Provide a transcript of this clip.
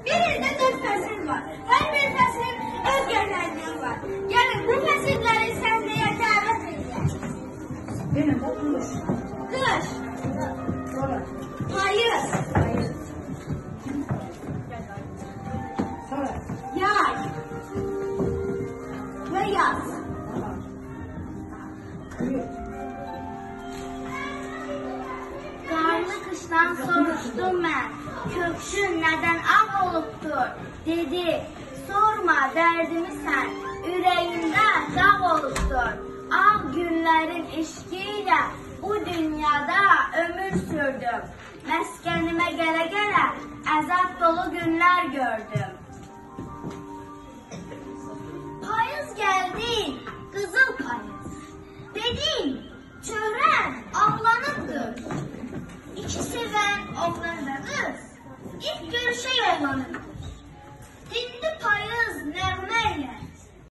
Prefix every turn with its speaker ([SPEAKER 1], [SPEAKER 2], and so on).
[SPEAKER 1] Bir ildə 4 fəsil var. Hər bir fəslin öz gözəlliyi var. Gəlin bu fəsilləri səhnəyə dəvət edək.
[SPEAKER 2] Benim de kış.
[SPEAKER 1] Qış,
[SPEAKER 2] Sonra.
[SPEAKER 1] payız,
[SPEAKER 2] Hayır. Sonra.
[SPEAKER 1] yay və yaz.
[SPEAKER 2] Aha. Buyur.
[SPEAKER 1] Qarlı qışdan soruşdum mən, köksün nədən ağ olubdur? Dedi, sorma dərdimi sən, ürəyimdə dağ olubdur. Ağ günlərin eşqi ilə bu dünyada ömür sürdüm. Məskənimə gələ-gələ əzab dolu günlər gördüm. Payız gəldi, qızıl payız. Dedim, çöhrən ağlanıbdır. İki sevən oğlan və qız ilk görüşə yollanır.